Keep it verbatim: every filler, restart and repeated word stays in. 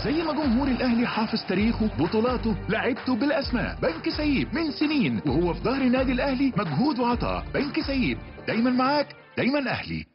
زي ما جمهور الاهلي حافظ تاريخه بطولاته لعبته بالاسماء. بنك سعيد من سنين وهو في ظهر نادي الاهلي، مجهود وعطاء. بنك سعيد دايما معاك، دايما اهلي.